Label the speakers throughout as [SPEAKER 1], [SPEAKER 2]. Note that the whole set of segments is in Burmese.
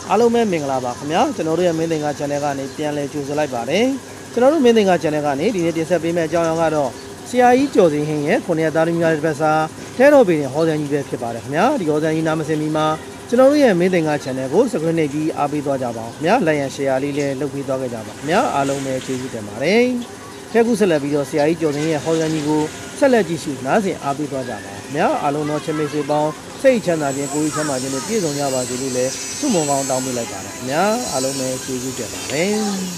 [SPEAKER 1] အားလုံးပဲမင်္ဂလာပါခင်ဗျာကျွန်တော်တို့ရဲ့မင်းသင်္ကာ channel ကနေပြန်လည်ကြိုဆိုလိုက်ပါတယ်ကျွန်တော်တို့မင်းသင်္ကာ channel ကနေဒီနေ့တင်ဆက်ပေးမယ့်အကြောင်းအရာကတော့ဆရာကြီးကျော်စိန်ဟင်းရဲ့900သားသမီးများတစ်ပတ်စာထဲတော်ပင်ရဲ့ဟောစံကြီးပဲဖြစ်ပါတယ်ခင်ဗျာဒီဟောစံကြီးနားမစင်မီမှာကျွန်တော်တို့ရဲ့မင်းသင်္ကာ channel ကို subscribe နှိပ်ပြီးအားပေးသွားကြပါဦးခင်ဗျာ like and share လေးလည်းလုပ်ပေးသွားကြပါခင်ဗျာအားလုံးပဲကျေးဇူးတင်ပါတယ်ခဲခုဆက်လက်ပြီးတော့ဆရာကြီးကျော်စိန်ရဲ့ဟောစံကြီးကိုဆက်လက်ကြည့်ရှုနားဆင်အားပေးသွားကြပါခင်ဗျာအားလုံးတော့ချစ်မိတ်ဆွေပေါင်းစိတ်ချမ်းသာခြင်းကိုယ်ချမ်းသာခြင်းနဲ့ပြည့်စုံကြပါစေလို့လည်းဆုမွန်ကောင်းတောင်းပေးလိုက်ပါတယ်ခင်ဗျာအားလုံးပဲကျေးဇူးတင်ပါတယ်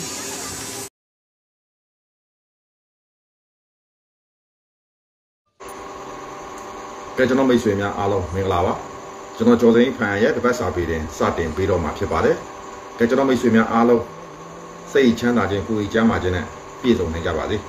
[SPEAKER 2] ကဲကျွန်တော်မိတ်ဆွေများအားလုံးမင်္ဂလာပါကျွန်တော်ကျော်စိန်ဖန်ရဲ့တပတ်စာပေတင်စတင်ပေးတော့မှာဖြစ်ပါတယ်ကဲကျွန်တော်မိတ်ဆွေများအားလုံးစိတ်ချမ်းသာခြင်းကိုယ်ချမ်းသာခြင်းနဲ့ပြည့်စုံနိုင်ကြပါစေ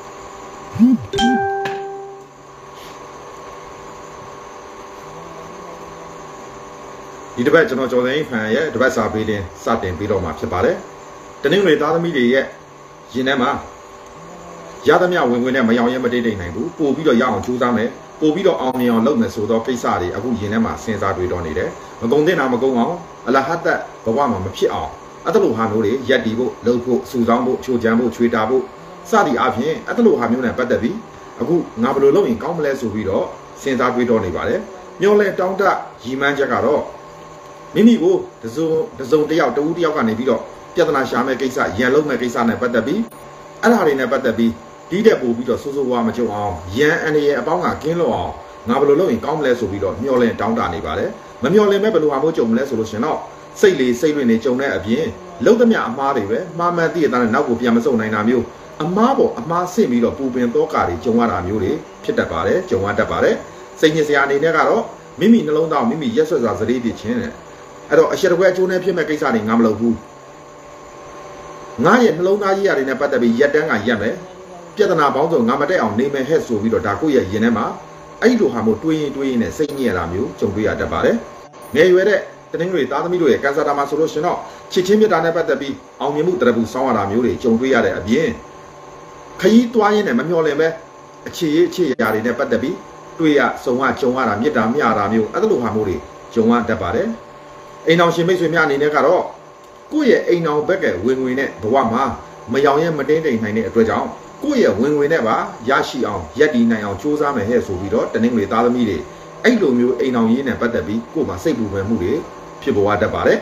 [SPEAKER 2] ဒီတစ်ပတ်ကျွန်တော်ကျော်စိန်ဖန်ရဲ့တပတ်စာပေးတင်စတင်ပြီးတော့မှာဖြစ်ပါတယ်တနင်္ဂနွေသားသမီးတွေရဲ့ရင်ထဲမှာရသမျှဝင်ဝင်နဲ့မယောင်ရဲမတိတ်တိတ်နိုင်ဘူးပို့ပြီးတော့ရအောင်ကြိုးစားမယ်ပို့ပြီးတော့အောင်မြင်အောင်လုပ်မယ်ဆိုတော့ကိစ္စတွေအခုရင်ထဲမှာစဉ်းစားတွေးတော့နေတယ်မကုံတင်တာမကုံအောင်အလဟတ်သက်ဘဝမှာမဖြစ်အောင်အဲ့လိုဟာမျိုးတွေရက်တီဖို့လှုပ်ဖို့စူဆောင်းဖို့ချိုးချမ်းဖို့ချွေတာဖို့စသည်အပြင်အဲ့လိုဟာမျိုးနဲ့ပတ်သက်ပြီးအခုငါဘယ်လိုလုပ်ရင်ကောင်းမလဲဆိုပြီးတော့စဉ်းစားတွေးတော့နေပါတယ်မျောလဲတောင်းတရည်မှန်းချက်ကတော့မိမိကိုတစုံတယောက်တူတယောက်ကနေပြီးတော့ပြဿနာရှာမဲ့ကိစ္စရန်လုံးမဲ့ကိစ္စနဲ့ပတ်သက်ပြီးအဲ့ဒါတွေနဲ့ပတ်သက်ပြီးဒီတက်ပို့ပြီးတော့စိုးစိုးဝါမကြုံအောင်ရန်အန်ရဲ့အပေါင်းကကင်းလို့အောင်ငါဘယ်လိုလုပ်ရင်ကောင်းမလဲဆိုပြီးတော့မျောလင့်တောင်းတနေပါတယ်မမျောလင့်မဲ့ဘယ်လိုဟာမျိုးကြုံမလဲဆိုလို့ရှင်တော့စိတ်လေးစိတ်လွင့်နေကြုံတဲ့အပြင်လုံးသမျှအမားတွေပဲမှားမှန်သိရတဲ့နောက်ကိုပြန်မစုံနိုင်တာမျိုးအမားပေါ်အမားဆင့်ပြီးတော့ပူပင်သောကာတွေကြုံရတာမျိုးတွေဖြစ်တတ်ပါတယ်ကြုံရတတ်ပါတယ်စိတ်ညစ်စရာအနေနဲ့ကတော့မိမိနှလုံးသားမိမိရက်ဆွတ်စွာစရိပ်ပြချင်းတယ်အဲ့တော့အရှက်တကွဲအကျိုးနဲ့ဖြစ်မဲ့ကိစ္စတွေငါမလုပ်ဘူးငါရဲ့နှလုံးသားကြီးရာတွေနဲ့ပတ်သက်ပြီးရက်တန်းကရက်မယ်ပြဿနာပေါင်းစုံငါမတက်အောင်နေမယ်ဟဲ့ဆိုပြီးတော့ဒါကိုယ့်ရဲ့ရင်ထဲမှာအဲ့လိုဟာမျိုးတွေးရင်နဲ့စိတ်ညစ်ရတာမျိုးကြုံတွေ့ရတတ်ပါတယ်ငယ်ရွယ်တဲ့တနင်္ဂနွေသားသမီးတို့ရဲ့ကန်ဆာတာမှာဆိုလို့ရှင်တော့ချစ်ချင်းမြတ်တာနဲ့ပတ်သက်ပြီးအောင်မြင်မှုတရဘူးစောင်းရတာမျိုးတွေကြုံတွေ့ရတဲ့အပြင်ခရီးသွားရင်းနဲ့မမျှော်လင့်ပဲအခြေရာတွေနဲ့ပတ်သက်ပြီးတွေ့ရစုံရကြုံရတာမြတ်တာမျှတာမျိုးအဲ့လိုဟာမျိုးတွေကြုံရတတ်ပါတယ်အိမ်အောင်ရှင်မိတ်ဆွေများအနေနဲ့ကတော့ကိုယ့်ရဲ့အိမ်အောင်ဘက်ကဝင်ငွေနဲ့ဘဝမှာမယောင်ရဲမတင်းတိမ်နိုင်တဲ့အတွက်ကြောင့်ကိုယ့်ရဲ့ဝင်ငွေနဲ့ပါရရှိအောင်ရက်တီနိုင်အောင်စူးစမ်းမယ်ဟဲ့ဆိုပြီးတော့တနင်္ဂနွေသားသမီးတွေအဲ့လိုမျိုးအိမ်အောင်ရေးနဲ့ပတ်သက်ပြီးကိုယ်မှာစိတ်ပူပန်မှုတွေဖြစ်ပေါ်တတ်ပါတယ်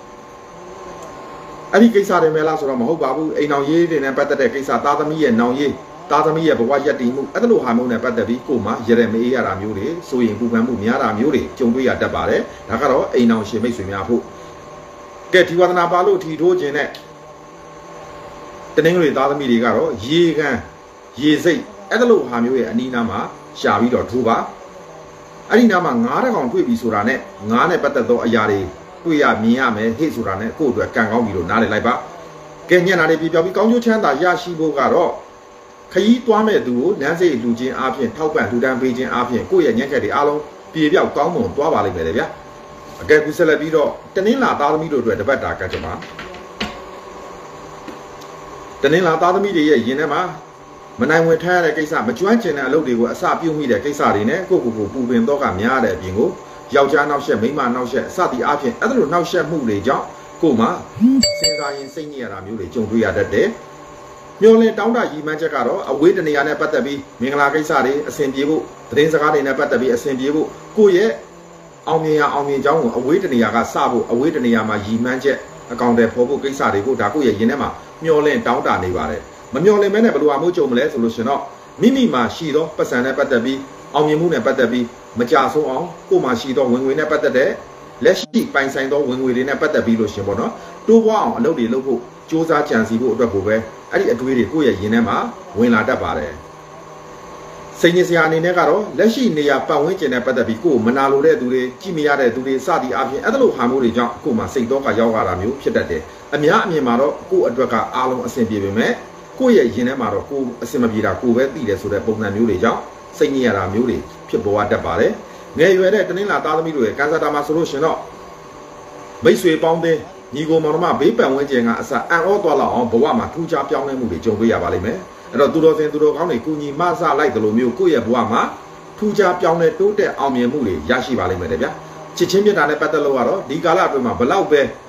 [SPEAKER 2] အဲ့ဒီကိစ္စတွေမဲလားဆိုတော့မဟုတ်ပါဘူးအိမ်အောင်ရေးတွေနဲ့ပတ်သက်တဲ့ကိစ္စသားသမီးရဲ့နောင်ရေးသားသမီးရဲ့ဘဝရက်တီမှုအဲ့လိုဟာမျိုးနဲ့ပတ်သက်ပြီးကိုယ်မှာရရမအေးရတာမျိုးတွေစိုးရင်ပူပန်မှုများတာမျိုးတွေကြုံတွေ့ရတတ်ပါတယ်ဒါကတော့အိမ်အောင်ရှင်မိတ်ဆွေများဖို့ကဲဒီဝါဒနာပါလို့ထီထိုးခြင်းနဲ့တနင်္ဂနွေသားသမီးတွေကတော့ရေကန်ရေစိတ်အဲ့လိုဟာမျိုးရဲ့အနီးနားမှာရှာပြီးတော့ထိုးပါအဲ့ဒီနားမှာငါးတကောင်တွေ့ပြီဆိုတာနဲ့ငါးနဲ့ပတ်သက်သောအရာတွေတွေ့ရမြင်ရမယ်ဟိဆိုတာနဲ့ကိုယ့်အတွက်ကံကောင်းပြီလို့နားလည်လိုက်ပါကဲညံ့တာတွေပြပြောပြီးကောင်းကျိုးချမ်းသာရရှိဖို့ကတော့ခရီးသွားမဲ့သူကိုလမ်းစိတ်လူချင်းအားဖြင့်ထောက်ပံ့လူတန်းပေးခြင်းအားဖြင့်ကိုယ့်ရဲ့ညံ့ချက်တွေအားလုံးပြေပြောက်ကောင်းမွန်သွားပါလိမ့်မယ်လေဗျာအကဲကူဆက်လက်ပြီးတော့တနင်္လာသားသမီးတို့အတွက်တပတ်တာကတ်ကြမှာတနင်္လာသားသမီးတွေရဲ့ရင်ထဲမှာမနိုင်ဝင်ထားရတဲ့ကိစ္စမကျွမ်းကျင်တဲ့အလုပ်တွေကိုအစပြုမိတဲ့ကိစ္စတွေနဲ့ကိုယ့်ကိုယ်ပူပင်တော့ကများတဲ့အပြင်ကိုယောက်ျားနောက်ဆက်မိန်းမနောက်ဆက်စသည်အားဖြင့်အဲ့လိုနောက်ဆက်မှုတွေကြောင့်ကိုယ်မှာစဉ်းစားရင်စိတ်ညစ်ရတာမျိုးတွေကြုံတွေ့ရတတ်တယ်မျောလင်းတောင်းတရည်မှန်းချက်ကတော့အဝေးတနေရာနဲ့ပတ်သက်ပြီးမင်္ဂလာကိစ္စတွေအဆင်ပြေဖို့သတင်းစကားတွေနဲ့ပတ်သက်ပြီးအဆင်ပြေဖို့ကိုယ့်ရဲ့အောင်မြင်ကြောင်းကိုအဝေးတနေရာကစဖို့အဝေးတနေရာမှာရည်မှန်းချက်အကောင့်တွေဖော်ဖို့ကိစ္စတွေကိုဒါကိုယ့်ရဲ့ရင်ထဲမှာမျောလင်းတောင်းတနေပါတယ်မမျောလင်းမဲနဲ့ဘယ်လိုအမှုကြုံမလဲဆိုလို့ရှင်တော့မိမိမှာရှိသောပတ်စံနဲ့ပတ်သက်ပြီးအောင်မြင်မှုနဲ့ပတ်သက်ပြီးမကြဆုံးအောင်ကိုယ်မှာရှိသောဝင်ငွေနဲ့ပတ်သက်တဲ့လက်ရှိပိုင်ဆိုင်သောဝင်ငွေတွေနဲ့ပတ်သက်ပြီးလို့ရှင်ပေါ့နော်တိုးပွားအောင်အလုပ်တွေလုပ်ဖို့စ조사ကြံစီဖို့အတွက်ကိုပဲအဲ့ဒီအတွေးတွေကိုယ့်ရဲ့ရင်ထဲမှာဝင်လာတတ်ပါတယ်စိတ်ညစ်စရာအနေနဲ့ကတော့လက်ရှိနေရာပတ်ဝန်းကျင်နဲ့ပတ်သက်ပြီးကိုယ်မနာလိုတဲ့သူတွေကြည့်မရတဲ့သူတွေစသည်အပြင်အဲ့လိုဟာမျိုးတွေကြောင့်ကိုယ်မှာစိတ်တော့ကရောက်လာတာမျိုးဖြစ်တတ်တယ်အများအမြင်မှာတော့ကိုယ့်အတွက်ကအားလုံးအဆင်ပြေပေမဲ့ကိုယ့်ရဲ့ရင်ထဲမှာတော့ကိုယ်အဆင်မပြေတာကိုယ်ပဲသိတယ်ဆိုတဲ့ပုံစံမျိုးတွေကြောင့်စိတ်ညစ်ရတာမျိုးတွေဖြစ်ပေါ်တတ်ပါတယ်ငယ်ရွယ်တဲ့တနင်္လာသားသမီးတို့ရဲ့ကန်ဆာတာမှာဆိုလို့ရှင်တော့မိတ်ဆွေပေါင်းတဲ့ညီကိုမောင်နှမဘေးပံဝန်းကျင်ကအစအံ့ဩသွားလောက်အောင်ဘဝမှာထူးခြားပြောင်းလဲမှုတွေကြုံတွေ့ရပါလိမ့်မယ်အဲ့တော့သူတော်စင်သူတော်ကောင်းတွေကုညီမဆလိုက်တယ်လို့မျိုးကိုယ့်ရဲ့ဘဝမှာထူးခြားပြောင်းလဲတိုးတက်အောင်မြင်မှုတွေရရှိပါလိမ့်မယ်တဲ့ဗျာချစ်ချင်းမြတ်တာနဲ့ပတ်သက်လို့ကတော့ဒီကာလအတွင်းမှာဘလောက်ပဲ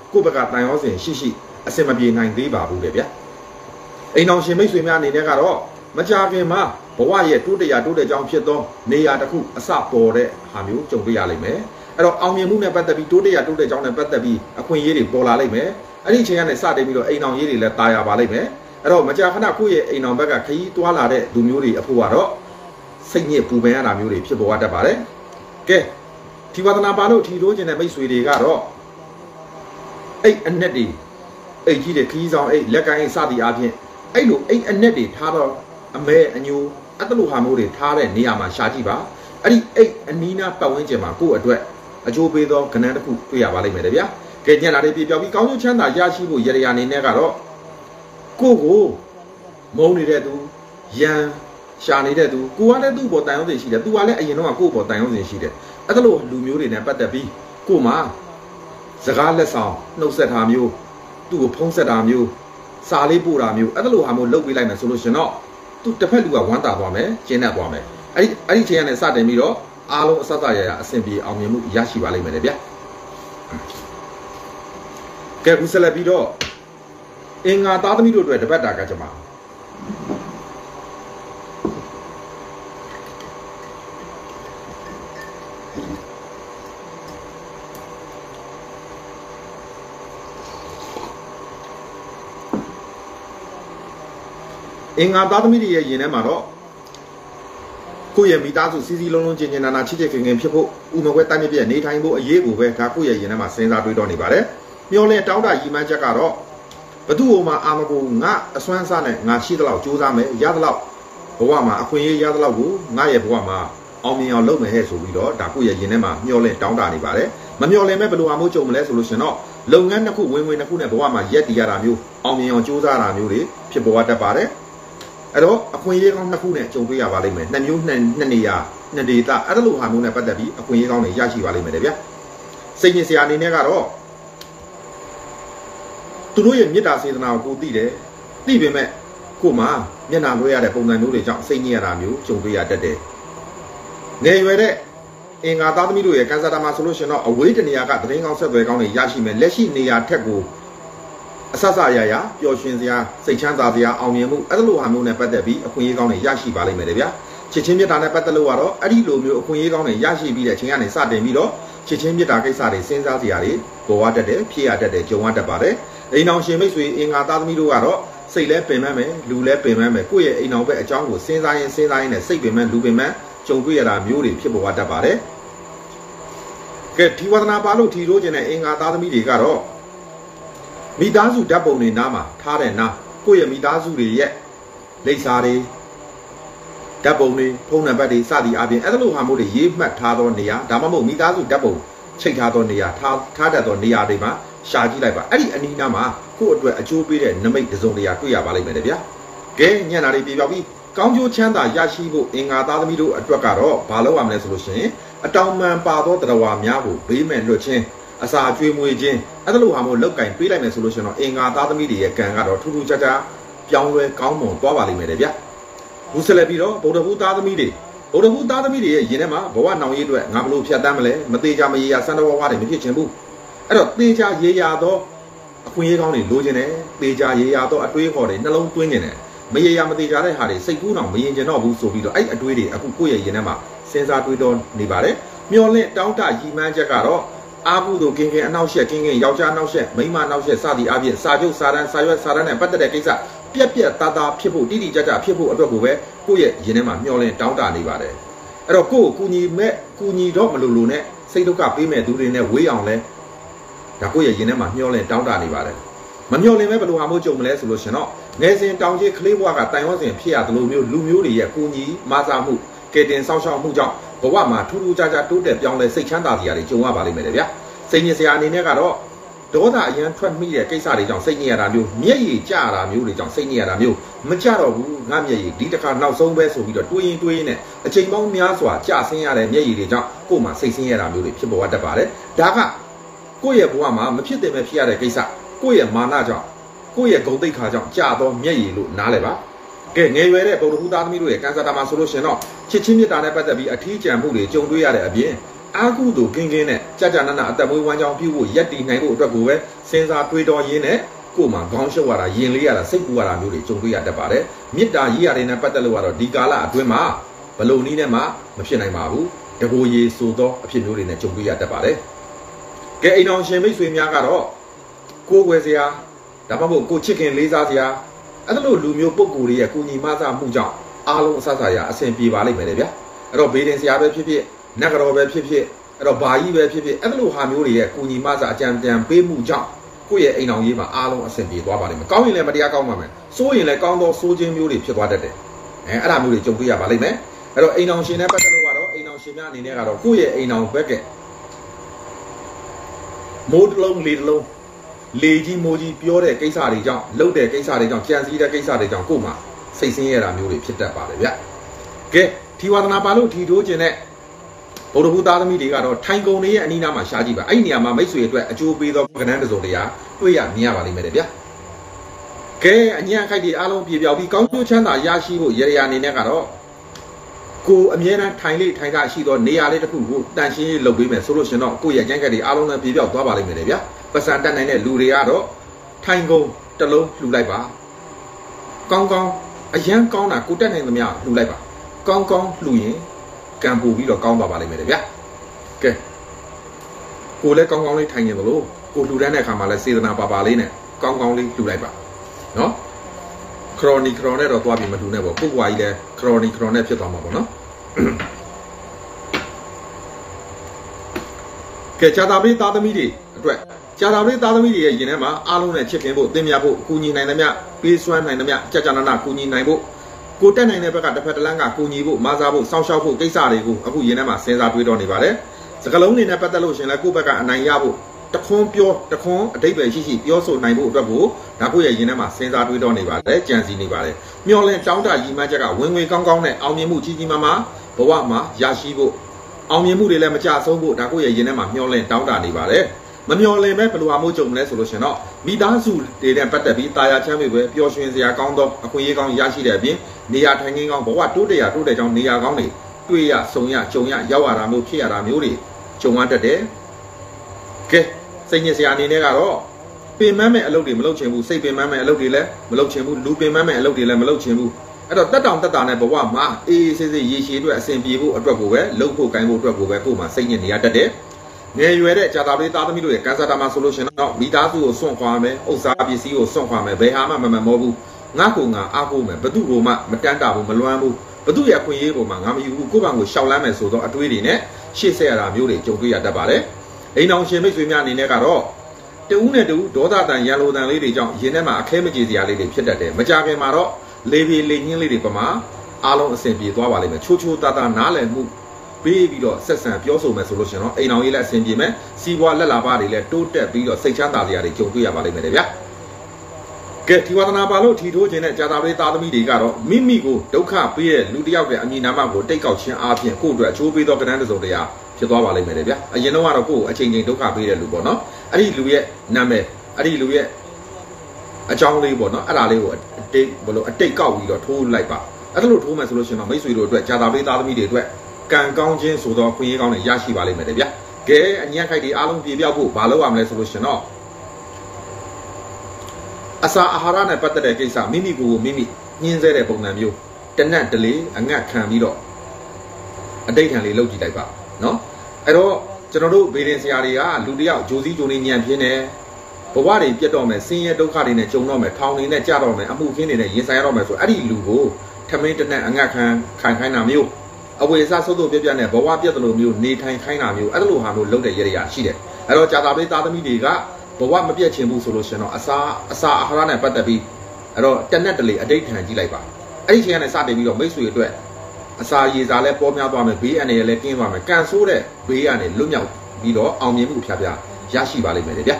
[SPEAKER 2] ကိုယ့်ဘက်ကတန်ရောစင်ရှိအစင်မပြေနိုင်သေးပါဘူးလေဗျာအိမ်အောင်ရှင်မိတ်ဆွေများအနေနဲ့ကတော့မကြခင်မှာဘဝရဲ့တိုးတက်ကြောင်းဖြစ်သောနေရာတစ်ခုအစပေါ်တဲ့ဟာမျိုးကြုံတွေ့ရလိမ့်မယ်အဲ့တော့အောင်မြင်မှုနဲ့ပတ်သက်ပြီးတိုးတက်ကြောင်းနဲ့ပတ်သက်ပြီးအခွင့်အရေးတွေပေါ်လာလိမ့်မယ်အဲ့ဒီအချိန်ကနေစတင်ပြီးတော့အိမ်အောင်ရေးတွေလည်းတာယာပါလိမ့်မယ်အဲ့တော့မကြာခဏကိုယ့်ရဲ့အိမ်အောင်ဘက်ကခရီးသွားလာတဲ့လူမျိုးတွေအဖို့ကတော့စိတ်ညစ်ပူပန်ရတာမျိုးတွေဖြစ်ပေါ်တတ်ပါတယ်ကဲဒီဝါသနာပါလို့ထီထိုးခြင်းတဲ့မိတ်ဆွေတွေကတော့အိတ်အနက်တွေအိတ်ကြီးတွေခီးဆောင်အိတ်လက်ကိုင်းစသည်အပြင်အဲ့လိုအိတ်အနက်တွေထားတော့အမဲအညိုအဲ့လိုဟာမျိုးတွေထားတဲ့နေရာမှာရှာကြည့်ပါအဲ့ဒီအိတ်အနီးနားပတ်ဝန်းကျင်မှာကိုယ့်အတွက်အကျိုးပေးသောကဏ္ဍတစ်ခုတွေ့ရပါလိမ့်မယ်တဲ့ဗျာကဲညံ့လာတဲ့ပြေပြောက်ပြီးကောင်းကျိုးချမ်းသာရရှိဖို့ရရအနေနဲ့ကတော့ကိုမုန်းနေတဲ့သူရန်ရှာနေတဲ့သူကိုကလည်းသူ့ပေါ်တန်ရုံးစင်ရှိတယ်သူကလည်းအရင်တော့ကိုယ့်ပေါ်တန်ရုံးစင်ရှိတယ်အဲ့လိုလူမျိုးတွေနဲ့ပတ်သက်ပြီးကိုမှစကားလက်ဆောင်နှုတ်ဆက်တာမျိုးသူ့ကိုဖုံးဆက်တာမျိုးစာလေးပို့တာမျိုးအဲ့လိုဟာမျိုးလုပ်ပေးလိုက်မယ်ဆိုလို့ရှင်တော့သူတစ်ဖက်လူကဝမ်းသာသွားမယ်ကျင်းတတ်သွားမယ်အဲ့ဒီချိန်ကနေစတင်ပြီးတော့အားလုံးအစစရရအဆင်ပြေအောင်မြင်မှုရရှိပါလိမ့်မယ်လေဗျာကဲခုဆက်လက်ပြီးတော့အင်္ဂါသားသမီးတို့အတွက်တပတ်တာကကြမှာအင်္ဂါသားသမီးတွေရဲ့ယင်ထဲမှာတော့ကိုယ့်ရဲ့မိသားစုစီစီလုံးလုံးကျင်ကျင်နာနာချစ်ချစ်ခင်ခင်ဖြစ်ဖို့ဥမကွဲတိုင်းမြပြည့်နေထိုင်ဖို့အရေးကိုပဲဒါကိုယ့်ရဲ့ယင်ထဲမှာစဉ်းစားတွေးတောနေပါတယ်မျောလင်းတောင်းတရည်မှန်းချက်ကတော့ဘသူ့ဟိုမှာအာမကိုငါအစွမ်းစားနဲ့ငါရှိသလောက်ကြိုးစားမယ်ရသလောက်ဘဝမှာအခွင့်အရေးရသလောက်ကိုငါရဲ့ဘဝမှာအောင်မြင်အောင်လုပ်မယ်ဟဲ့ဆိုပြီးတော့ဒါကိုယ့်ရဲ့ယင်ထဲမှာမျောလင်းတောင်းတနေပါတယ်မမျောလင်းမဲ့ဘယ်လိုဟာမျိုးကြုံမလဲဆိုလို့ရှင်တော့လုပ်ငန်းတစ်ခုဝင်နှစ်ခုနဲ့ဘဝမှာရက်တည်ရတာမျိုးအောင်မြင်အောင်ကြိုးစားတာမျိုးတွေဖြစ်ပေါ်တတ်ပါတယ်အဲ့တော့အခွင့်အရေးကောင်းနှစ်ခုနဲ့ကြုံတွေ့ရပါလိမ့်မယ်နှစ်မျိုးနှစ်နေရာနှစ်ဒေသအဲ့လိုဟာမျိုးနဲ့ပတ်သက်ပြီးအခွင့်အရေးကောင်းတွေရရှိပါလိမ့်မယ်တဲ့ဗျာစိတ်ညစ်စရာအနေနဲ့ကတော့သူတို့ရဲ့မေတ္တာစေတနာကိုသိတယ်သိပေမဲ့ကို့မှာမျက်နှာလွှဲရတဲ့ပုံစံမျိုးတွေကြောင့်စိတ်ညစ်ရတာမျိုးကြုံတွေ့ရတတ်တယ်ငယ်ရွယ်တဲ့အင်္ဂါသားသမီးတို့ရဲ့ကန်ဆာတာမှာဆိုလို့ရှင်တော့အဝေးတနေရာကသတင်းကောင်းဆက်သွယ်ကောင်းတွေရရှိမယ်လက်ရှိနေရာထက်ကိုအဆဆရရပျော်ရွှင်စရာစိတ်ချမ်းသာစရာအောင်မြင်မှုအဲ့လိုဟာမျိုးနဲ့ပတ်သက်ပြီးအခွင့်အရေးကောင်းတွေရရှိပါလိမ့်မယ်လေဗျာချစ်ချင်းမြတ်တာနဲ့ပတ်သက်လို့ကတော့အဲ့ဒီလိုမျိုးအခွင့်အရေးကောင်းတွေရရှိပြီးတဲ့အချိန်ကနေစတင်ပြီးတော့ချစ်ချင်းမြတ်တာကိစ္စတွေစဉ်းစားစရာတွေပေါ်ရတတ်တယ်ဖြစ်ရတတ်တယ်ကြုံရတတ်ပါတယ်အိမ်အောင်ရှင်မိတ်ဆွေအင်္ဂါသားသမီးတို့ကတော့စိတ်လဲပင်ပန်းမယ်လူလဲပင်ပန်းမယ်ကိုယ့်ရဲ့အိမ်အောင်ဘက်အကြောင်းကိုစဉ်းစားရင်နဲ့စိတ်ပင်ပန်းလူပင်ပန်းကြုံတွေ့ရတာမျိုးတွေဖြစ်ပေါ်တတ်ပါတယ်ကဲဒီဝဒနာပါလို့ထီထိုးခြင်းတဲ့အင်္ဂါသားသမီးတွေကတော့မိသားစုဓာတ်ပုံတွေနားမှာထားတဲ့နားကိုယ့်ရဲ့မိသားစုတွေရဲ့လိပ်စာတွေဓာတ်ပုံတွေဖုန်းနံပါတ်တွေစသည်အပြင်အဲ့လိုဟာမျိုးတွေရေးမှတ်ထားသောနေရာဒါမှမဟုတ်မိသားစုဓာတ်ပုံချိတ်ထားသောနေရာထားတတ်သောနေရာတွေမှာရှာကြည့်လိုက်ပါအဲ့ဒီအနီးနားမှာကိုယ့်အတွက်အကျိုးပေးတဲ့နမိတ်တစ်စုံတစ်ရာတွေ့ရပါလိမ့်မယ်လေဗျာကဲညံ့တာတွေပြေပြောက်ပြီးကောင်းကျိုးချမ်းသာရရှိဖို့အင်္ဂါသားသမီးတို့အတွက်ကတော့ဘာလုပ်ရမလဲဆိုလို့ရှိရင်အတောင်ပံပါသောတရားဝါများကိုဘေးမဲ့လွတ်ခြင်းအစာကျွေးမွေးခြင်းအဲ့လိုဟာမျိုးလောက်ကင်ပေးလိုက်မယ်ဆိုလို့ရှိရင်တော့အင်္ဂါသားသမီးတွေရဲ့ကံကတော့ထူးထူးခြားခြားပြောင်းလဲကောင်းမွန်သွားပါလိမ့်မယ်လေဗျာဘူးဆက်လက်ပြီးတော့ဗုဒ္ဓဘုသားသမီးတွေရဲ့ယင်ထဲမှာဘဝနောင်ရေးအတွက်ငါဘလို့ဖြတ်တမ်းမလဲမသေးကြမရေရစံတော်ဝါတွေမဖြစ်ချင်ဘူးအဲ့တော့သေချာရေရသောအခွင့်အရေးကောင်းတွေလိုချင်တယ်သေချာရေရသောအတွေးခေါ်တွေနှလုံးသွင်းနေတယ်မရေရမသေးကြတဲ့ဟာတွေစိတ်ကူးအောင်မရင်ကျင်တော့ဘူးဆိုပြီးတော့အဲ့အတွေးတွေအခုကိုယ့်ရဲ့ယင်ထဲမှာစဉ်းစားတွေးတောနေပါတယ်မျောလင့်တောင်းတရည်မှန်းချက်ကတော့အာဟုတို့ကင်းအနောက်ရှက်ကင်းယောက်ျားနောက်ရှက်မိန်းမနောက်ရှက်စသည်အပြင်စာချုပ်စာတမ်းစာရွက်စာတမ်းနဲ့ပတ်သက်တဲ့ကိစ္စပြက်သားဖြစ်ဖို့တိတိကျကျဖြစ်ဖို့အတွက်ကိုပဲကိုယ့်ရဲ့ယင်ထဲမှာမျောလင့်တောင်းတနေပါတယ်အဲ့တော့ကိုယ့်ကိုကူညီတော့မလို့နဲ့စိတ်ဒုက္ခပေးမဲ့သူတွေနဲ့ဝေးအောင်လဲဒါကိုယ့်ရဲ့ယင်ထဲမှာမျောလင့်တောင်းတနေပါတယ်မမျောလင့်ပဲဘယ်လိုဟာမျိုးကြုံမလဲဆိုလို့ရှင်တော့ငယ်စဉ်တောင်ကြီးကလေးဘွားကတိုင်ဝမ်စဉ်ဖြစ်ရသလိုမျိုးလူမျိုးတွေရဲ့ကူညီမဆာမှုကဲတင်ဆောက်ရှောက်မှုကြောင့်ဘဝမှာထူးထူးခြားခြားတိုးတက်ပြောင်းလဲစိတ်ချမ်းသာစရာတွေကြုံရပါလိမ့်မယ်လေဗျာစိတ်ညစ်စရာအနေနဲ့ကတော့ဒေါသအရန်ထွက်မိတဲ့ကိစ္စတွေကြောင့်စိတ်ညစ်ရတာမျိုးမျက်ရည်ကျရတာမျိုးတွေကြောင့်စိတ်ညစ်ရတာမျိုးမကြတော့ဘူးငါမျက်ရည်ဒီတစ်ခါနောက်ဆုံးပဲဆိုပြီးတော့တွေးရင်နဲ့အချိန်ပေါင်းများစွာကျဆင်းရတဲ့မျက်ရည်တွေကြောင့်ကိုယ်မှာစိတ်ဆင်းရတာမျိုးတွေဖြစ်ပေါ်တတ်ပါတယ်ဒါကကိုယ့်ရဲ့ဘဝမှာမဖြစ်သင့်ပဲဖြစ်ရတဲ့ကိစ္စကိုယ့်ရဲ့မာနကြောင့်ကိုယ့်ရဲ့ဂုဏ်သိက္ခာကြောင့်ကြာသောမျက်ရည်လို့နားလည်ပါကဲငယ်ရွယ်တဲ့ဗုဒ္ဓဟူသားသမီးတို့ရဲ့ကန်ဆာတာမှာဆိုလို့ရှင်တော့ချစ်ချင်းမြတ်တာနဲ့ပတ်သက်ပြီးအထီးကျန်မှုတွေကြုံတွေ့ရတဲ့အပြင်အာကုသို့ကင်းကင်းနဲ့ကြာကြာနာနာအသက်မွေးဝမ်းကြောင်းပြုဖို့ရက်တည်နိုင်ဖို့အတွက်ကိုပဲစဉ်းစားတွေးတောရင်းနဲ့ကိုယ်မှာခေါင်းရှုပ်ရတာယင်လေးရတာစိတ်ပူရတာမျိုးတွေကြုံတွေ့ရတတ်ပါတယ်မေတ္တာကြီးရတဲ့နဲ့ပတ်သက်လို့ကတော့ဒီကာလအတွင်းမှာဘလို့နည်းနဲ့မှမဖြစ်နိုင်ပါဘူးတကိုယ်ရည်ဆိုသောအဖြစ်မျိုးတွေနဲ့ကြုံတွေ့ရတတ်ပါတယ်ကဲအိမ်တော်ရှင်မိတ်ဆွေများကတော့ကိုယ်ွယ်စရာဒါမှမဟုတ်ကိုချစ်ခင်လေးစားစရာအဲ့လိုလူမျိုးပုံကိုယ်တွေရဲ့ကိုညီမစားမှုကြောင့်အားလုံးအဆအစာရအဆင်ပြေပါလိမ့်မယ်လေဗျာအဲ့တော့ဘေးတင်စရာပဲဖြစ်ဖြစ်နတ်ကတော့ပဲဖြစ်ဖြစ်အဲ့တော့ဘာကြီးပဲဖြစ်ဖြစ်အဲ့လိုဟာမျိုးတွေရဲ့ကိုညီမစားအကြံတန်ပေးမှုကြောင့်ကိုယ့်ရဲ့အိမ်တော်ကြီးမှာအားလုံးအဆင်ပြေသွားပါလိမ့်မယ်ကောင်းရင်လည်းမတရားကောင်းပါမယ်စိုးရင်လည်းကောင်းသောစိုးခြင်းမျိုးတွေဖြစ်သွားတတ်တယ်အဲ့ဒါမျိုးတွေကြုံတွေ့ရပါလိမ့်မယ်အဲ့တော့အိမ်တော်ရှင်နဲ့ပတ်သက်လို့ကတော့အိမ်တော်ရှင်များအနေနဲ့ကတော့ကိုယ့်ရဲ့အိမ်တော်ဘက်ကမိုးတလုံးလေတလုံးလေကြီးမိုးကြီးပြောတဲ့ကိစ္စတွေကြောင့်လှုပ်တဲ့ကိစ္စတွေကြောင့်ကြံစည်တဲ့ကိစ္စတွေကြောင့်ကိုယ်မှာစိတ်ဆင်းရဲတာမျိုးတွေဖြစ်တတ်ပါတယ်ဗျကဲထီဝါဒနာပါလို့ထီထိုးခြင်းနဲ့ဗုဒ္ဓဘုသားသမီးတွေကတော့ထိုင်ကုန်တွေရဲ့အနီးနားမှာရှားကြည့်ပါအဲ့ဒီနေရာမှာမိတ်ဆွေအတွက်အကျိုးပေးသောကဏ္ဍတစ်စုံတရာတွေ့ရမြင်ရပါလိမ့်မယ်ဗျကဲအညံ့ခိုက်တွေအားလုံးပြေပြောက်ပြီးကောင်းကျိုးချမ်းသာရရှိဖို့ရရအနေနဲ့ကတော့ကိုအမြဲတမ်းထိုင်လေထိုင်တာရှိသောနေရာလေးတစ်ခုကိုတန်ရှင်းလုပ်ပေးမယ်ဆိုလို့ရှင်တော့ကိုယ့်ရဲ့ကြမ်းကြက်တွေအားလုံးလည်းပြေပြောက်သွားပါလိမ့်မယ်ဗျပတ်စံတက်နိုင်တဲ့လူတွေကတော့ထိုင်ကုန်တစ်လုံးလှူလိုက်ပါကောင်းကောင်းအရန်ကောင်းတာကိုတက်နိုင်သမျှလှူလိုက်ပါကောင်းကောင်းလှူရင်ကံပူပြီးတော့ကောင်းသွားပါလိမ့်မယ်ဗျကဲကိုလည်းကောင်းကောင်းလေးထိုင်နေသလိုကိုလှူတဲ့အခါမှာလည်းစေတနာပါပါလေးနဲ့ကောင်းကောင်းလေးလှူလိုက်ပါနော်ခရိုနီနဲ့တော့သွားပြီးမလှူနဲ့ပေါ့ကိုကွာကြီးလည်းခရိုနီနဲ့ဖြစ်သွားမှာပေါ့နော်ကဲဂျာတာပရိသားသမီးတွေအတွက်ဂျာတာပရိသားသမီးတွေရဲ့ရင်ထဲမှာအားလုံးနဲ့ချစ်ခင်ဖို့သင်မြတ်ဖို့ကူညီနိုင်သမျှပေးစွမ်းနိုင်သမျှကြာနာနာကူညီနိုင်ဖို့ကိုတက်နိုင်တဲ့ဘက်ကတစ်ဖက်တစ်လမ်းကကူညီဖို့မဆာဖို့စောင့်ရှောက်ဖို့ကိစ္စတွေကိုအခုရင်ထဲမှာစဉ်းစားတွေးတောနေပါတယ်စကလုံးတွေနဲ့ပတ်သက်လို့ရှင်လည်းကိုယ့်ဘက်ကအနိုင်ရဖို့တခွန်းပြောတခွန်းအတိတ်ပဲရှိပြောဆိုနိုင်ဖို့အတွက်ကိုဒါကိုယ့်ရဲ့ရင်ထဲမှာစဉ်းစားတွေးတောနေပါတယ်ကြံစည်နေပါတယ်မျောလင်းတောင်းတရည်မှန်းချက်ကဝင်ငွေကောင်းကောင်းနဲ့အောင်မြင်မှုကြီးကြီးမားမားဘဝမှာရရှိဖို့အောင်မြင်မှုတွေလည်းမကြဆုံးဖို့ဒါကိုယ့်ရဲ့ရင်ထဲမှာမျောလင်းတောင်းတနေပါတယ်မမျော်လင့်ပဲဘယ်လိုဟာမျိုးကြုံလဲဆိုလို့ရှင်တော့မိသားစုတွေနဲ့ပတ်သက်ပြီးတာယာချမ်းမြေပဲပျော်ရွှင်စရာကောင်းသောအခွင့်အရေးကောင်းရရှိတဲ့အပြင်နေရာထိုင်ခင်းကောင်းဘဝတိုးတက်ကြောင်းနေရာကောင်းတွေတွေ့ရဆုံရကြုံရရောက်ရတာမျိုးဖြစ်ရတာမျိုးတွေကြုံရတတ်တယ်ကဲစိတ်ညစ်စရာအနေနဲ့ကတော့ပင်မမဲ့အလုပ်တွေမလုပ်ချင်ဘူးစိတ်ပင်မမဲ့အလုပ်တွေလည်းမလုပ်ချင်ဘူးလူပင်မမဲ့အလုပ်တွေလည်းမလုပ်ချင်ဘူးအဲ့တော့တက်တောင်တက်တာနဲ့ဘဝမှာအေးဆေးဆေးရေရှည်အတွက်အဆင်ပြေဖို့အတွက်ကိုပဲလုပ်ဖို့ကိုင်းဖို့အတွက်ကိုပဲကိုယ်မှာစိတ်ညစ်နေရတတ်တယ်ငယ်ရွယ်တဲ့ဂျာတာပရိသားသမီးတို့ရဲ့ကန်ဆာတာမှာဆိုလို့ရှင်တော့မိသားစုကိုစွန့်ခွာမယ်ဥစ္စာပစ္စည်းကိုစွန့်ခွာမယ်ဘယ်ဟာမှမမောဘူးငါ့ကိုငါအားကိုးမယ်ဘသူ့ကိုမှမတန်းတာဘူးမလွမ်းဘူးဘသူ့ရဲ့အခွင့်အရေးပေါ်မှာငါမယူဘူးကိုယ့်ဘာကိုရှောက်လန်းမယ်ဆိုတော့အတွေးတွေနဲ့ရှေ့ဆက်ရတာမျိုးတွေကြုံတွေ့ရတတ်ပါတယ်အိမ်အောင်ရှင်မိတ်ဆွေများအနေနဲ့ကတော့တူးနဲ့တူးဒေါသတန်ရန်လိုတန်လေးတွေကြောင့်ရင်ထဲမှာအခဲမကြေစရာလေးတွေဖြစ်တတ်တယ်မကြခင်မှာတော့လေပြေလေညင်းလေးတွေပမာအားလုံးအဆင်ပြေသွားပါလိမ့်မယ်ချိုးချိုးတာတာနားလည်မှုပေးပြီးတော့ဆက်ဆံပြောဆိုမယ်ဆိုလို့ရှင်တော့အိမ်အောင်ရေးလည်းအဆင်ပြေမယ်စီးပွားလက်လာပါတွေလည်းတိုးတက်ပြီးတော့စိတ်ချမ်းသာစရာတွေကြုံတွေ့ရပါလိမ့်မယ်ဗျာကဲထီဝါဒနာပါလို့ထီထိုးခြင်းနဲ့ဂျာတာပရိသားသမီးတွေကတော့မိမိကိုဒုက္ခပေးတဲ့လူတစ်ယောက်ရဲ့အမည်နာမကိုတိတ်ကောက်ခြင်းအားဖြင့်ကိုယ့်အတွက်အချိုးပေးသောကဏ္ဍတစ်စုံတရာဖြစ်သွားပါလိမ့်မယ်ဗျာအရင်တော့ကတော့ကိုယ့်ကိုအချိန်ချင်းဒုက္ခပေးတဲ့လူပေါ့နော်အဲ့ဒီလူရဲ့နာမည်အဲ့ဒီလူရဲ့အကြောင်းလေးပေါ့နော်အဲ့ဒါလေးကိုအတိတ်ဘလို့အတိတ်ကောက်ပြီးတော့ထိုးလိုက်ပါအဲ့ဒါလို့ထိုးမယ်ဆိုလို့ရှင်တော့မိတ်ဆွေတို့အတွက်ဂျာတာပရိသားသမီးတွေအတွက်ကံကောင်းခြင်းဆိုတော့ခွင့်ရကောင်းတွေရရှိပါလိမ့်မယ်ဗျာကဲအညံ့ခိုက်တွေအားလုံးပြေပြောက်ဖို့မလုပ်ရမလဲဆိုလို့ရှင်တော့အစာအာဟာရနဲ့ပတ်သက်တဲ့ကိစ္စမိမိကိုယ်ကိုမိမိညှင်းဆဲတဲ့ပုံစံမျိုးတနတ်တလေအငတ်ခံပြီးတော့အတိတ်ခံလေးလုပ်ကြည့်လိုက်ပါနော်အဲ့တော့ကျွန်တော်တို့ဗေဒင်ဆရာတွေကလူတယောက်ဂျိုစီဂျိုနေညံပြင်းတယ်ဘဝတွေပြတ်တော့မယ်ဆင်းရဲဒုက္ခတွေနဲ့ကြုံတော့မယ်ထောင်တွေနဲ့ကြာတော့မယ်အမှုခင်းတွေနဲ့ရင်ဆိုင်ရတော့မယ်ဆိုအဲ့ဒီလူကိုထမင်းတနတ်အငတ်ခံခိုင်ခိုင်းတာမျိုးအဝေစားစိုးစိုးပြပြနဲ့ဘဝပြတ်တယ်လို့မျိုးနေထိုင်ခိုင်းတာမျိုးအဲ့လိုဟာမျိုးလုပ်တဲ့ရရရှိတယ်အဲ့တော့ဂျာတာပရိသားသမီးတွေကဘဝမပြတ်ချင်ဘူးဆိုလို့ရှင်တော့အစာအာဟာရနဲ့ပတ်သက်ပြီးအဲ့တော့တနက်တလေအတိတ်ခံကြည့်လိုက်ပါအဲ့ဒီချိန်ကနေစတင်ပြီးတော့မိတ်ဆွေအတွက်အစာရေစာလည်းပေါ်များသွားမယ်ဘေးအနေနဲ့လည်းကင်းသွားမယ်ကန်ဆိုးတဲ့ဘေးကနေလွတ်မြောက်ပြီးတော့အောင်မြင်မှုဖျားဖျားရရှိပါလိမ့်မယ်ဗျာ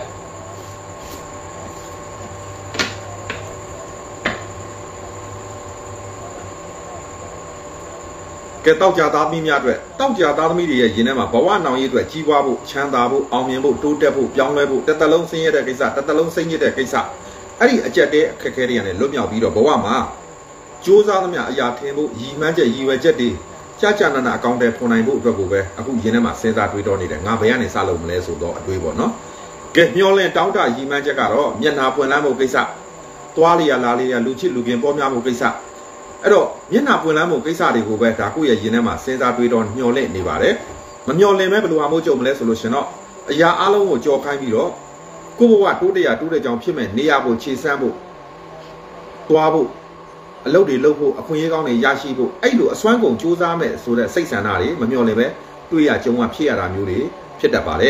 [SPEAKER 2] ကဲတောက်ကြသားသမီးများအတွက်တောက်ကြသားသမီးတွေရဲ့ရင်ထဲမှာဘဝနောင်ရေးအတွက်ကြီးပွားဖို့ချမ်းသာဖို့အောင်မြင်ဖို့တိုးတက်ဖို့ပြောင်းလဲဖို့တစ်သက်လုံးဆင်းရဲတဲ့ကိစ္စတစ်သက်လုံးစိတ်ညစ်တဲ့ကိစ္စအဲ့ဒီအကျက်တဲ့အခက်အခဲတွေကနေလွတ်မြောက်ပြီးတော့ဘဝမှာကြိုးစားသမျှအရာထင်ဖို့ရည်မှန်းချက်ရည်ရွယ်ချက်တွေကြာနာအကောင့်တွေဖော်နိုင်ဖို့အတွက်ကိုပဲအခုရင်းထဲမှာစဉ်းစားတွေးတော့နေတယ်ငါဘယ်ကနေစလုပ်မလဲဆိုတော့အတွေးပေါ့နော်ကဲမျောလင့်တောင်းတရည်မှန်းချက်ကတော့မျက်နှာပွင့်လန်းမှုကိစ္စသွားလျာလာလျာလူချစ်လူခင်ပေါ်များမှုကိစ္စအဲ့တော့မျက်နှာပွင့်လန်းမှုကိစ္စတွေကိုပဲဒါကိုယ့်ရဲ့ရင်းထဲမှာစဉ်းစားတွေးတော့မျောလင့်နေပါတယ်မမျောလင့်မဲဘယ်လိုအမိုးကြုံမလဲဆိုလို့ရှင်တော့အရာအလုံးကိုကြော်ခိုင်းပြီးတော့ကိုယ့်ဘဝတိုးတက်ကြောင်ဖြစ်မဲ့နေရဖို့ခြေစမ်းဖို့သွားဖို့အလုပ်တွေလုပ်ဖို့အခွင့်အရေးကောင်းတွေရရှိဖို့အဲ့လိုအစွမ်းကုန်စူးစမ်းမဲ့ဆိုတဲ့စိတ်ဆန္ဒတွေမမျော်လင့်ပဲတွေ့ရကြုံရဖြစ်ရတာမျိုးတွေဖြစ်တတ်ပါတယ်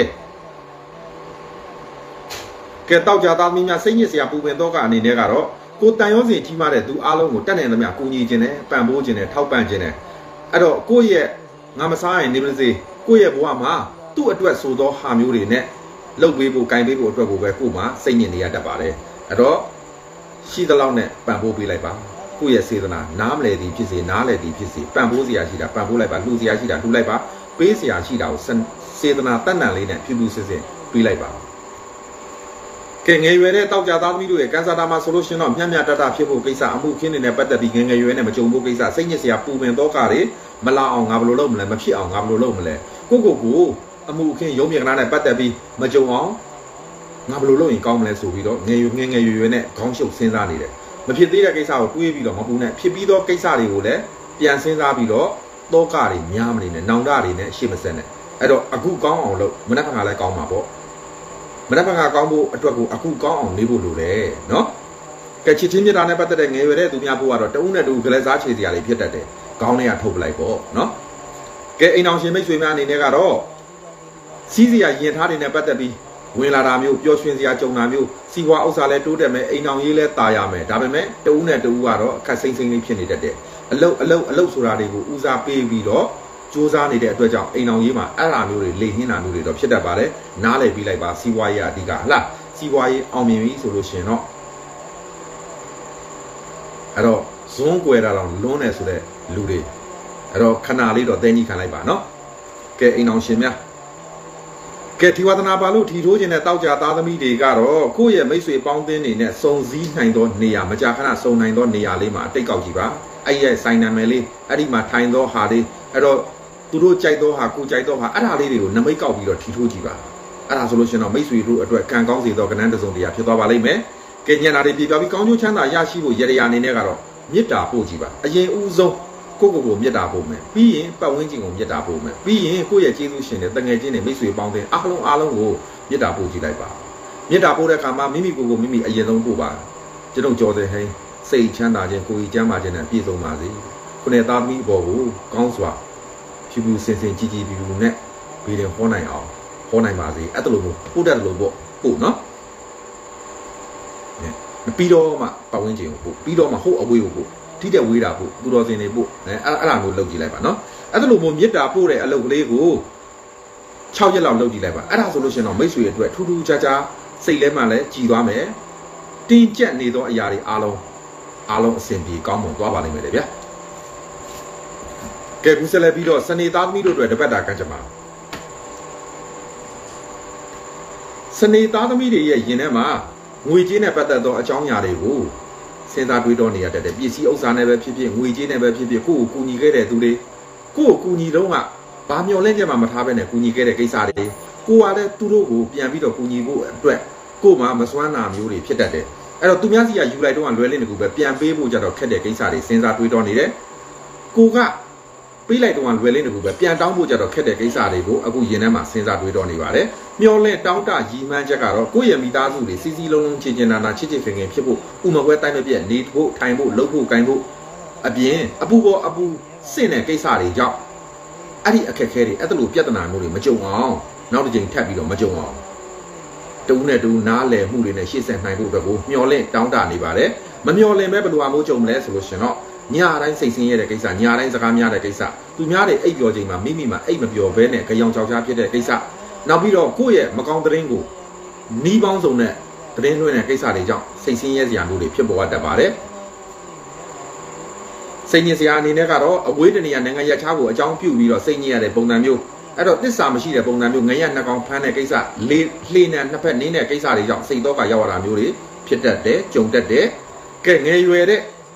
[SPEAKER 2] ကဲတောက်ကြသားသမီးများစိတ်ညစ်စရာပူပင်တော့ကအနေနဲ့ကတော့ကိုတန်ရောစင်ကြီးမားတဲ့သူအားလုံးကိုတတ်နိုင်သမျှကူညီခြင်းနဲ့ပံ့ပိုးခြင်းနဲ့ထောက်ပံ့ခြင်းနဲ့အဲ့တော့ကိုယ့်ရဲ့ငါမစားရင်နေပါစေကိုယ့်ရဲ့ဘဝမှာသူ့အတွက်ဆိုသောဟာမျိုးတွေနဲ့လှုပ်ပေးဖို့၊ကင်ပေးဖို့အတွက်ကိုပဲကိုယ်မှာစိတ်ညစ်နေရတတ်ပါတယ်အဲ့တော့ရှိသလောက်နဲ့ပံ့ပိုးပေးလိုက်ပါကိုယ့်ရဲ့စေတနာနားမလဲသည်ဖြစ်စေနားလဲသည်ဖြစ်စေပံ့ပိုးစရာရှိတာပံ့ပိုးလိုက်ပါလှူစရာရှိတာလှူလိုက်ပါပေးစရာရှိတာကိုစေတနာတတ်နံလေးနဲ့ဖြူဖြူစစ်စစ်ပေးလိုက်ပါကဲငယ်ရွယ်တဲ့တောက်ကြသားသမီးတို့ရဲ့ကန်ဆာတာမှာဆိုလို့ရှင်တော့မျှမျှတတဖြစ်ဖို့ကိစ္စအမှုခင်းနေနဲ့ပတ်သက်ပြီးငယ်ရွယ်နဲ့မကြုံဖို့ကိစ္စစိတ်ညစ်စရာပူပင်တော့ကတွေမလာအောင်ငါဘယ်လိုလုပ်မလဲမဖြစ်အောင်ငါဘယ်လိုလုပ်မလဲကိုအမှုခင်းရုံးမြေကနာနဲ့ပတ်သက်ပြီးမကြုံအောင်ငါဘယ်လိုလုပ်ရင်ကောင်းမလဲဆိုပြီးတော့ငယ်ရွယ်နဲ့ခေါင်းရှုပ်စဉ်းစားနေတယ်မဖြစ်သေးတဲ့ကိစ္စကိုတွေးပြီးတော့မပူနဲ့ဖြစ်ပြီးသောကိစ္စတွေကိုလည်းပြန်စဉ်းစားပြီးတော့တောကတွေများမနေနဲ့နောင်တတွေနဲ့ရှေ့မဆက်နဲ့အဲ့တော့အခုကောင်းအောင်လုပ်မနက်ဖြန်ကလည်းကောင်းမှာပေါ့မနက်ဖြန်ကကောင်းဖို့အတွက်ကိုအခုကောင်းအောင်နေဖို့လိုတယ်နော်ကဲချစ်ချင်းမြတ်တာနဲ့ပတ်သက်တဲ့ငယ်ရွယ်တဲ့သူများဖို့ကတော့တဦးနဲ့တဦးကလေးစားချေစရာတွေဖြစ်တတ်တယ်ကောင်းတဲ့ကထုတ်ပလိုက်ပေါ့နော်ကဲအိမ်အောင်ရှင်မိတ်ဆွေများအနေနဲ့ကတော့စီးစရာရင်ထားတွေနဲ့ပတ်သက်ပြီးဝင်လာတာမျိုးပျော်ရွှင်စရာကြုံတာမျိုးစီဝါဥစ္စာလဲတိုးတက်မယ်အိမ်အောင်ရေးလဲတာယာမယ်ဒါပေမဲ့တဦးနဲ့တဦးကတော့အခက်စိမ့်လေးဖြစ်နေတတ်တယ်အလုတ်ဆိုတာတွေကိုဦးစားပေးပြီးတော့စူးစမ်းနေတဲ့အတွက်ကြောင့်အိမ်အောင်ရေးမှာအဲ့အမျိုးတွေလေဟင်းတာမျိုးတွေတော့ဖြစ်တတ်ပါတယ်နားလည်ပြီးလိုက်ပါစီဝါရေးအဓိကဟလားစီဝါရေးအောင်မြင်ပြီဆိုလို့ရှင်တော့အဲ့တော့ဇွန်းကွယ်တာတော့လွန်းတယ်ဆိုတဲ့လူတွေအဲ့တော့ခဏလေးတော့တင်းကြီးခံလိုက်ပါနော်ကဲအိမ်အောင်ရှင်များကဲဒီဝဒနာပါလို့ထီထိုးခြင်းနဲ့တောက်ကြသားသမီးတွေကတော့ကိုယ့်ရဲ့မိတ်ဆွေပေါင်းသင်းတွေနဲ့စုံစည်းနိုင်သောနေရာမကြာခဏစုံနိုင်သောနေရာလေးမှာအတိတ်ကောက်ကြည့်ပါအဲ့ရဲ့ဆိုင်နာမည်လေးအဲ့ဒီမှာထိုင်သောဟာလေးအဲ့တော့သူတို့ကြိုက်သောဟာကိုကြိုက်သောဟာအဲ့ဒါလေးတွေကိုနမိတ်ကောက်ပြီးတော့ထီထိုးကြည့်ပါအဲ့ဒါဆိုလို့ရှိရင်တော့မိတ်ဆွေတို့အတွက်ကံကောင်းစေသောကဏ္ဍတစုံတရာဖြစ်သွားပါလိမ့်မယ်ကဲညံတာတွေပြပြပြီးကောင်းကျိုးချမ်းသာရရှိဖို့ရရအနေနဲ့ကတော့မေတ္တာပို့ကြည့်ပါအရင်ဦးဆုံးကိုမေတ္တာပို့မယ်ပြီးရင်ပတ်ဝန်းကျင်ကိုမေတ္တာပို့မယ်ပြီးရင်ကိုယ့်ရဲ့ကျေးဇူးရှင်တွေတငယ်ချင်းတွေမိတ်ဆွေပေါင်းတဲ့အားလုံးကိုမေတ္တာပို့ကြည့်လိုက်ပါမေတ္တာပို့တဲ့အခါမှာမိမိကိုမိမိအရင်ဆုံးပို့ပါကျွန်တော်ကြော်တဲ့ဟင်းစိတ်ချမ်းသာခြင်းကိုယ်ကြီးကျမ်းမာခြင်းနဲ့ပြည့်စုံပါစေခုနှစ်သားမိဘောကိုကောင်းစွာဖြူဖြူစင်စင်ကြည်ကြည်ပြူပြူနဲ့ဘေးရင်ဟောနိုင်အောင်ဟောနိုင်ပါစေအဲ့တလို့ပို့တတ်တယ်လို့ပေါ့ပို့နော်ပြီးတော့မှပတ်ဝန်းကျင်ကိုပို့ပြီးတော့မှဟုတ်အဝေးကိုပို့ထိတဲ့ဝေးတာပို့သူတော်စင်တွေပို့အဲ့ဒါမျိုးလုပ်ကြည့်လိုက်ပါနော်အဲ့ဒါလိုမျိုးမေတ္တာပို့တဲ့အလုပ်ကလေးကို6ရက်လောက်လုပ်ကြည့်လိုက်ပါအဲ့ဒါဆိုလို့ရှိရင်တော့မိတ်ဆွေအတွက်ထူးထူးခြားခြားစိတ်လဲမှလည်းကြည်သွားမယ်တင်းကျပ်နေသောအရာတွေအားလုံးအဆင်ပြေကောင်းမွန်သွားပါလိမ့်မယ်လေဗျာကဲခုဆက်လက်ပြီးတော့စနေသားသမီးတို့အတွက်တပတ်တာကံကြမ္မာစနေသားသမီးတွေရဲ့ရင်ထဲမှာငွေကြေးနဲ့ပတ်သက်သောအကြောင်းအရာတွေကိုစဉ်းစားတွေးတောနေရတတ်တယ်ပစ္စည်းဥစ္စာနဲ့ပဲဖြစ်ဖြစ်ငွေကြေးနဲ့ပဲဖြစ်ဖြစ်ကိုယ့်ကိုကူညီခဲ့တဲ့သူတွေကိုယ့်ကိုကူညီတော့ကဘာမျောလင့်ချက်မှမထားဘဲနဲ့ကူညီခဲ့တဲ့ကိစ္စတွေကိုကလည်းသူတို့ကိုပြန်ပြီးတော့ကူညီဖို့အတွက်ကိုယ်မှမစွမ်းနာမျိုးတွေဖြစ်တတ်တယ်အဲ့တော့သူများစီကယူလိုက်တော့လွယ်လင်းတကူပဲပြန်ပေးဖို့ကြတော့ခက်တဲ့ကိစ္စတွေစဉ်းစားတွေးတောနေတယ်ကိုကပေးလိုက်တော့လွယ်လင်းတကူပဲပြန်တောင်းဖို့ကြတော့ခက်တဲ့ကိစ္စတွေကိုအခုရင်ထဲမှာစဉ်းစားတွေးတောနေပါတယ်မျောလင့်တောင်းတရည်မှန်းချက်ကတော့ကိုယ့်ရဲ့မိသားစုတွေစီစီလုံးလုံးချင်းချင်းနာနာချစ်ချစ်ခင်ခင်ဖြစ်ဖို့ဥမကွဲတိုင်းမပြည့်နေဖို့ထိုင်ဖို့လှုပ်ဖို့ကိုင်ဖို့အပြင်အပူစင့်တဲ့ကိစ္စတွေကြောင့်အဲ့ဒီအခက်ခဲတွေအဲ့လိုပြဿနာမျိုးတွေမကြုံအောင်နောက်တစ်ချိန်ထပ်ပြီးတော့မကြုံအောင်တူနဲ့တူနားလည်မှုတွေနဲ့ရှေ့ဆက်နိုင်ဖို့အတွက်ကိုမျောလင့်တောင်းတနေပါတယ်မမျောလင့်ပဲဘယ်လိုအမိုးကြုံမလဲဆိုလို့ရှင်တော့ညတိုင်းစိတ်ဆင်းရဲတဲ့ကိစ္စညတိုင်းစကားများတဲ့ကိစ္စသူများတွေအိပ်ပျော်ချိန်မှာမိမိမှာအိပ်မပျော်ဘဲနဲ့ကြောင်ကြောက်ချားဖြစ်တဲ့ကိစ္စနောက်ပြီးတော့ကိုယ့်ရဲ့မကောင်းသတင်းကိုနီးပေါင်းစုံနဲ့သတင်းလွှင့်တဲ့ကိစ္စတွေကြောင့်စိတ်ဆင်းရဲစရာမျိုးတွေဖြစ်ပေါ်တတ်ပါတယ်စိတ်ညစ်စရာအနေနဲ့ကတော့အဝေးတနေရာနိုင်ငံရပ်ခြားကိုအကြောင်းပြုပြီးတော့စိတ်ညစ်ရတဲ့ပုံစံမျိုးအဲ့တော့သစ္စာမရှိတဲ့ပုံစံမျိုးငရက်နှကောင်ဖမ်းတဲ့ကိစ္စလှေနဲ့နှစ်ဖက်နင်းတဲ့ကိစ္စတွေကြောင့်စိတ်တော့ကရောက်ရတာမျိုးတွေဖြစ်တတ်တယ်ကြုံတတ်တယ်ကဲငယ်ရွယ်တဲ့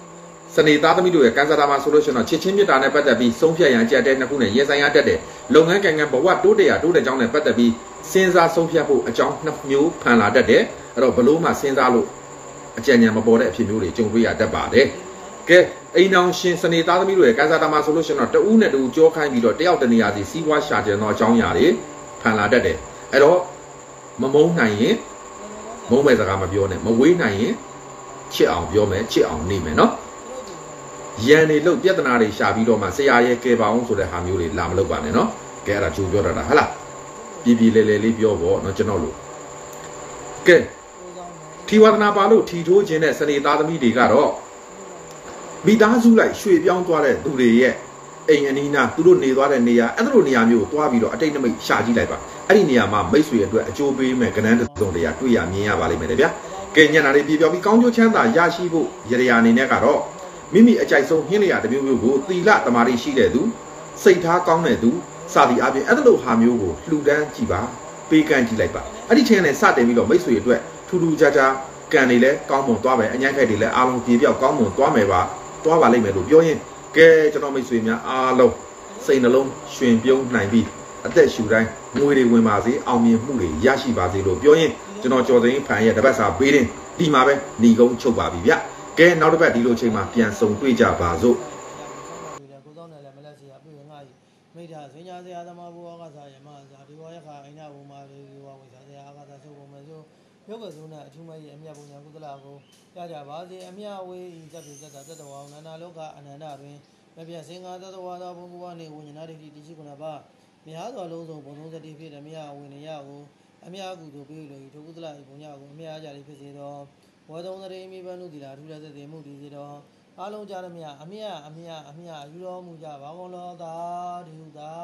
[SPEAKER 2] စနေသားသမီးတို့ရဲ့ကန်ဆာတာမှာဆိုလို့ရှိရင်တော့ချစ်ချင်းမြတ်တာနဲ့ပတ်သက်ပြီးဆုံးဖြတ်ရန်ကြက်တဲ့နှစ်ခုနဲ့ရင်ဆိုင်ရတတ်တဲ့လုပ်ငန်းကံဘဝတိုးတက်တဲ့အကြောင်းနဲ့ပတ်သက်ပြီးစဉ်းစားဆုံးဖြတ်ဖို့အကြောင်းနှစ်မျိုးဖန်လာတတ်တယ်အဲ့တော့ဘလို့မှစဉ်းစားလို့အကြံဉာဏ်မပေါ်တဲ့အဖြစ်မျိုးတွေကြုံတွေ့ရတတ်ပါတယ်ကဲအိမ်အောင်ရှင်စနေသားသမီးတို့ရဲ့ကန်ဆာတာမှာဆိုလို့ရှိရင်တော့တဦးနဲ့တဦးကြောခိုင်းပြီးတော့တယောက်တနေရာစီစီးပွားရှာကြံသောအကြောင်းအရာတွေဖန်လာတတ်တယ်အဲ့တော့မမုန်းနိုင်ရင်မုန်းမဲ့စကားမပြောနဲ့မဝေးနိုင်ရင်ချစ်အောင်ပြောမယ်ချစ်အောင်နေမယ်နော်ရန်နေလို့ပြဿနာတွေရှာပြီးတော့မှဆရာရဲ့ကဲပါအောင်ဆိုတဲ့ဟာမျိုးတွေလာမလုပ်ပါနဲ့နော်ကဲအဲ့ဒါကြိုပြောတတ်တာဟဟလားပြည်လေလေးပြောပေါ့နော်ကျွန်တော်လို့ကဲထီဝါဒနာပါလို့ထီထိုးခြင်းတဲ့စနေသားသမီးတွေကတော့မိသားစုလိုက်ရွှေပြောင်းသွားတဲ့သူတွေရဲ့အိမ်အနီးနားသူတို့နေသွားတဲ့နေရာအဲ့လိုနေရာမျိုးကိုသွားပြီးတော့အတိတ်နမိတ်ရှာကြည့်လိုက်ပါအဲ့ဒီနေရာမှာမိတ်ဆွေအတွက်အကျိုးပေးမဲ့ကဏ္ဍတစ်စုံတရာတွေ့ရမြင်ရပါလိမ့်မယ်ဗျာကဲညနာလေးပြေပြောပြီးကောင်းကျိုးချမ်းသာရရှိဖို့ရရအနေနဲ့ကတော့မိမိအကြိုက်ဆုံးဟင်းလျာတစ်မျိုးမျိုးကိုသီလတမာတိရှိတဲ့သူစိတ်ထားကောင်းတဲ့သူစသည်အပြင်အဲ့လိုဟာမျိုးကိုလှူဒန်းကြည့်ပါပေးကမ်းကြည့်လိုက်ပါအဲ့ဒီချင်းနဲ့စတင်ပြီးတော့မိတ်ဆွေအတွက်ထူးထူးခြားခြားကံတွေလည်းကောင်းမွန်သွားမယ်အញ្ញိုက်ခိုက်တွေလည်းအားလုံးပြေပြောက်ကောင်းမွန်သွားမယ်ပါသွားပါလိမ့်မယ်လို့ပြောရင်ကဲကျွန်တော်မိတ်ဆွေများအားလုံးစိတ်နှလုံးရွှင်ပြုံးနိုင်ပြီးအသက်ရှူတိုင်းငွေတွေဝင်ပါစေအောင်မြင်မှုတွေရရှိပါစေလို့ပြောရင်ကျွန်တော်ကျော်သိန်းဖန်ရဲ့တပတ်စာပေးတင်ဒီမှာပဲหนีကုန်းချုပ်ပါပြီဗျကဲနောက်တစ်ပတ်ဒီလိုချိန်မှာပြန်ဆုံတွေ့ကြပါစို့
[SPEAKER 1] ကိုသောနယ်လည်းမလက်စီရပြေငါ့မိသားစင်ညာစရာသမားဘူအာကစားရမစားဒီဝရခအိနာဘူမာဒီဝဝိစားစရာအာကစားစုပုံမဲ့ဆိုရုပ်ကစုနဲ့အထူးမကြီးအမြတ်ပုံညာကုသလကိုရကြပါစေအမြဝေးဤသက်သူသက်တာတတဝအောင်နာနာလောကအနန္တတွင်မပြတ်စင်္ဂါတတဝသောဘုံဘဝနေဝိညာဏတိတိရှိကုဏပါမဟာသောလုံးစုံဘုံလုံးစတိဖြစ်တယ်မြဝိနည်းကိုအမြကုသိုလ်ပြုလို့ထိုကုသလဤပုံညာကိုအမြအားကြလိဖြစ်စေသောဝသုံးသရေမိဘနုတိလာထူလက်စေမှုတည်စေသောအားလုံးကြရမြအမြယူတော်မူကြပါကုန်လောသာဓု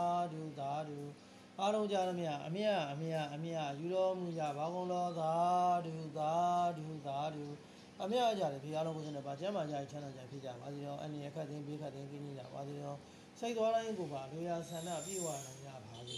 [SPEAKER 1] အားလုံးကြရမြအမြယူတော်မူကြပါကုန်လောသာဓုအမြကြတယ်ဒီအားလုံးကိုစနေပါကျမ်းမာကြချမ်းသာကြဖြစ်ကြပါစေတော့အနေအခက်သိဘေးခက်သိကင်းကြပါစေတော့စိတ်သွားတိုင်းကိုပါလူရဆန္ဒပြေဝနိုင်ကြပါစေ